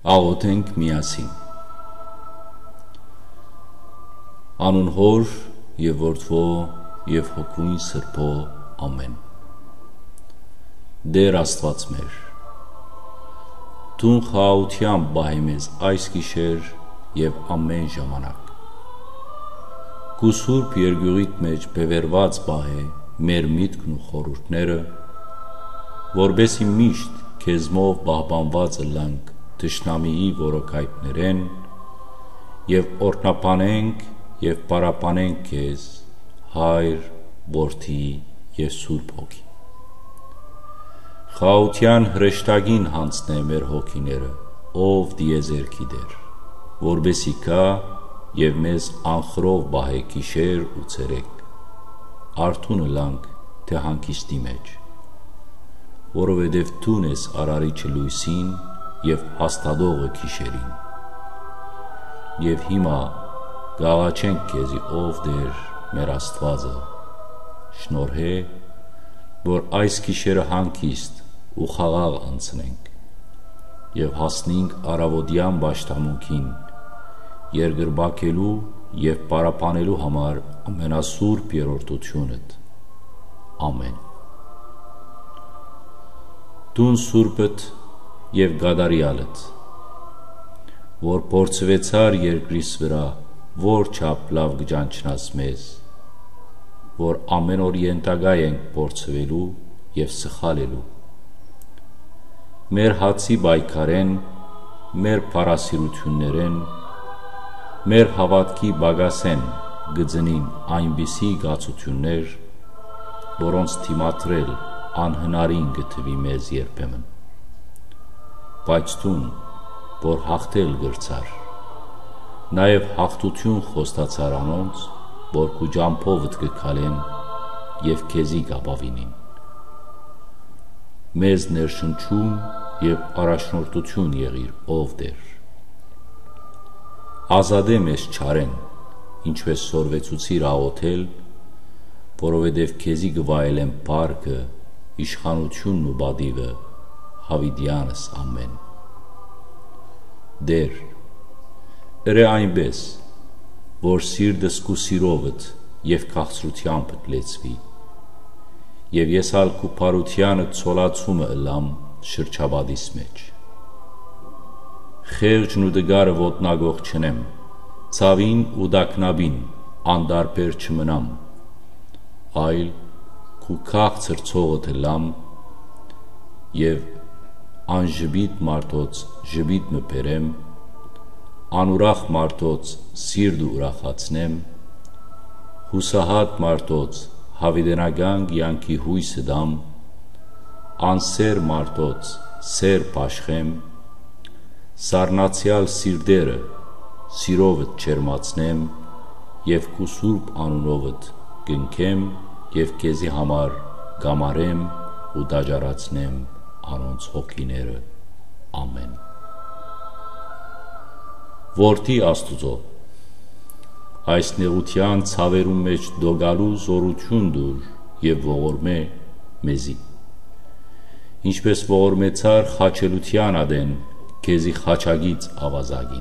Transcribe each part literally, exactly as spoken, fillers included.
Աղոթենք միասին։ Անուն Հոր և Որդվո և Հոգուն Սրբո, ամեն։ Տեր Աստված մեր, Տուն խաղաղությամբ պահի մեզ այս գիշեր և ամեն ժամանակ։ Քու սուրբ երկյուղիդ մեջ բևեռված պահե մեր միտքն ու խորհուրդները, որպեսզի միշտ քեզմով պահպանված ըլլանք թշնամիի որոքայթներեն և օրհնապանենք և պարապանենք քեզ, Հայր, Որդի և Սուրբ Հոգի։ Խաղաղության հրեշտակին հանձնե մեր հոգիները, ով դիեզերքի Տեր, որպեսզի գա և մեզ անխռով պահե գիշեր ու ցերեկ, արթուն ըլլանք թե հանգիստի մեջ, որովհետև Տուն ես արարիչը լույսին և հաստատողը գիշերին։ Եվ հիմա կաղաչենք քեզի, ով Տեր մեր Աստվածը, շնորհե, որ այս գիշերը հանգիստ ու խաղաղ անցնենք և հասնենք առավոտյան պաշտամունքին, երկրպագելու և պարապանելու համար ամենասուրբ երրորդությունդ։ Ամեն։ Տուն սուրբդ և գադարյալդ, որ փորձվեցար երկրիս վրա, որ չափ լավ կճանչնաս մեզ, որ ամեն օր ենթակա ենք փորձվելու և սխալելու։ Մեր հացի պայքարեն, մեր փառասիրություններեն, մեր հավատքի պակասեն գծնին այնպիսի գացություններ, որոնց դիմադրել անհնարին կթվի մեզ երբեմն։ Բայց Տուն, որ հաղթել կրցար, նաև հաղթություն խոստացար անոնց, որ քու ջամփովդ կքալեն և քեզի կապավինին։ Մեզ ներշնչում և առաջնորդություն եղիր, ով Տեր։ Ազատե մեզ չարեն, ինչպես սորվեցուցիր աղոթել, որովհետև քեզի կվայելեն փառքը, իշխանությունն ու պատիվը հավիտյանս ամեն։ Տեր, ըրե այնպես, որ սիրտս քու սիրովդ և քաղցրությանբդ լեցվի, և ես ալ քու փառությանը ցոլացումը ըլլամ շրջապատիս մեջ։ Խեղճն ու տգարը ոտնագող չնեմ, ցավին ու տագնապին անտարբեր չմնամ, այլ քու քաղցր ցողդ ըլլամ և անժպիտ մարդոց ժպիտ մը բերեմ, անուրախ մարդոց սիրտը ուրախացնեմ, հուսահատ մարդոց հավիտենական կյանքի հույսը տամ, անսեր մարդոց սեր բաշխեմ, սառնացյալ սիրտերը սիրովդ ջերմացնեմ և քու սուրբ անունովդ կնքեմ և քեզի համար կամարեմ ու տաճարացնեմ անոնց հոգիները, ամեն։ Որդի Աստուծո, այս նեղության ցավերում մեջ դոգալու զորություն դուր և ողորմե մեզի, ինչպես ողորմեցար խաչելության ադեն քեզի խաչագից ավազակին։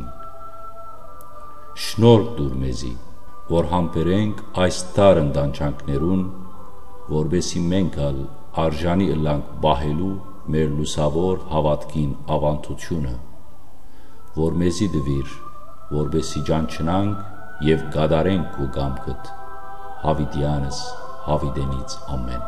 Շնորհ տուր մեզի, որ համբերենք այս դառն ընտանջանքներուն, որպեսզի մենք ալ արժանի ըլլանք պահելու մեր լուսավոր հավատքին ավանդությունը, որ մեզի տվիր, որպեսզի ճանչնանք և կատարենք քու կամքդ, հավիտյանս հավիտենից ամեն։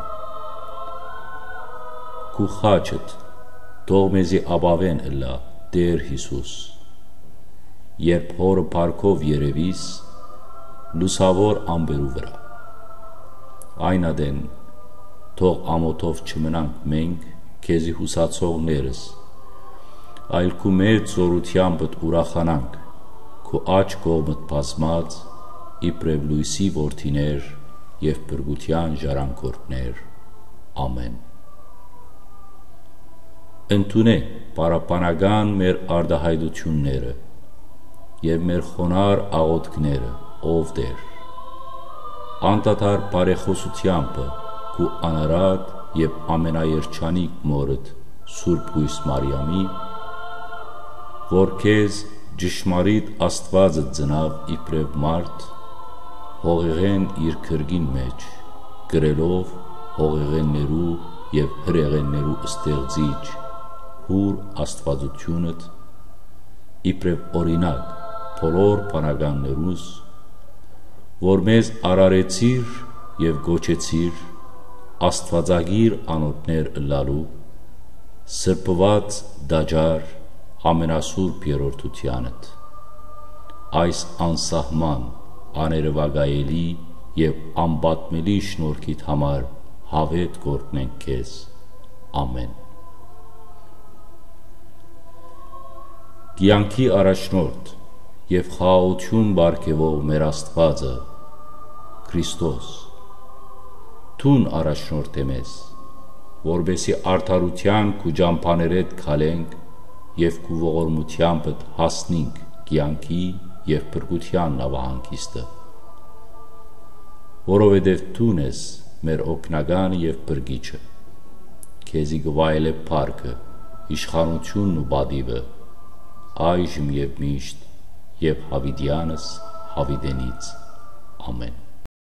Քու խաչդ թող մեզի ապավեն ըլլա, Տեր Հիսուս, երբ հորը փառքով երևիս լուսավոր ամպերու վրա։ Այն ադեն թող ամոթով չմնանք մենք քեզի հուսացողներս, այլ քու մեծ զորությանբդ ուրախանանք, քու աջ կողմդ բազմած իբրև լույսի որդիներ և փրկության ժառանգորդներ, ամեն։ Ընդունե պարապանական մեր արտահայտությունները և մեր խոնար աղոթքները, ով Տեր, անդադար բարեխոսությամբ քու անարատ և ամենաերջանիկ մորդ Սուրբ Գույս Մարիամի որ քեզ ճշմարիտ Աստվածը ծնավ իբրև մարդ, հողեղեն իր քրգին մեջ, գրելով հողեղեններու և հրեղեններու ստեղծիչ հուր աստվածությունըտ, իբրև օրինակ բոլոր բանականներուս, որ մեզ արարեցիր և գոչեցիր աստվածագիր անոթներ ըլլալու, սրբված դաջար ամենասուրբ երրորդությանըտ, այս անսահման, աներևակայելի և անպատմելի շնորհքիդ համար հավետ գործնենք քեզ, ամեն։ Կյանքի առաջնորդ և խաղաղություն բարգևող մեր Աստվածը, Քրիստոս, թուն առաջնորդ է մեզ, որբեսի արդարության քու ճամփաներեդ քալենք և քու ողորմությանդ հասնենք կյանքի և փրկության նավահանգիստը, որովհետև թուն ես մեր օգնականը և փրկիչը, քեզի գվայել է փառքը, իշխանությունն ու պատիվը, այժմ և միշտ և հավիտյանս հավիտենից, ամեն։